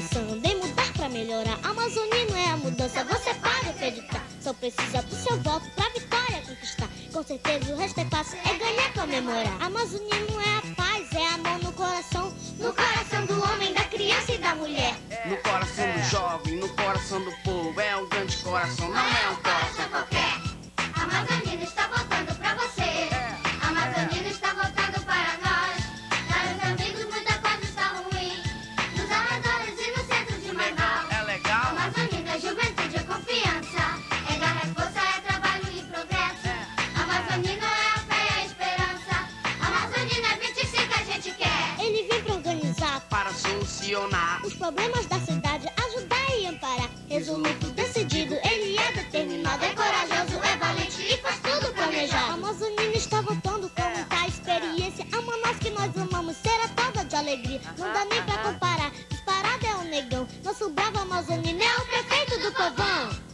pensando em mudar pra melhorar. Amazonino é a mudança, você pode acreditar. Só precisa do seu voto pra vitória conquistar. Com certeza o resto é fácil, é ganhar, comemorar. Amazonino é a paz, é amor no coração. No coração do homem, da criança e da mulher. No coração do jovem, no coração do povo. É um grande coração, não é um coração qualquer. Amazonino está voltando pra você. Amazonino está voltando para nós. Para os amigos muita coisa está ruim. Nos arredores e no centro de Manaus. É legal? Amazonino é juventude, é confiança. É garra, é força, é trabalho e progresso. Amazonino é a fé e a esperança. Amazonino é 25 a gente quer. Ele vem pra organizar, Para solucionar os problemas da cidade, ajudar e amparar. Resoluto, decidido, ele é determinado, é corajoso, é valente e faz tudo planejado. A Amazonina está voltando com muita experiência. A Manaus que nós amamos será toda de alegria. Não dá nem pra comparar, disparado é o negão. Nosso bravo Amazonino é o prefeito do povão.